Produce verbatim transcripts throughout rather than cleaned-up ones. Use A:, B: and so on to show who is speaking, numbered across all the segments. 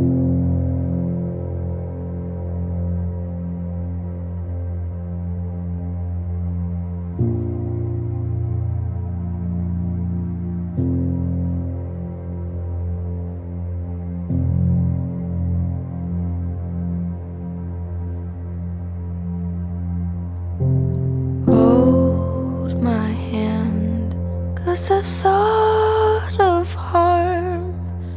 A: Hold my hand, 'cause the thought of harm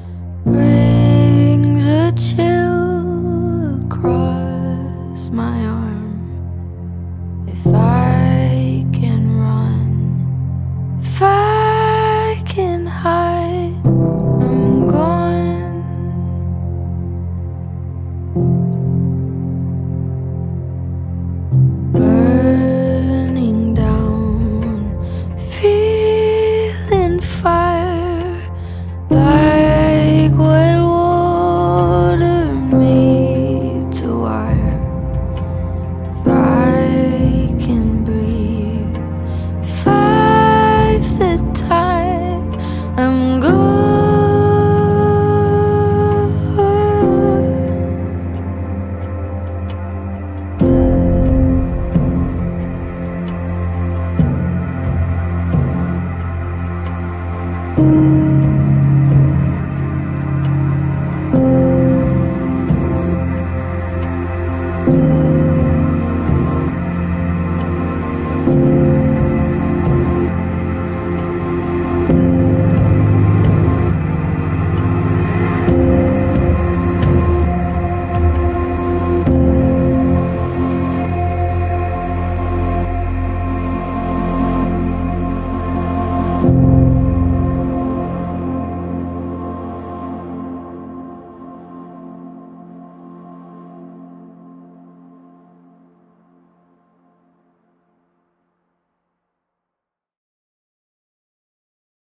A: brings a chill across my arm. If I can run, if I can hide, I'm gone. Burning down, feeling fire.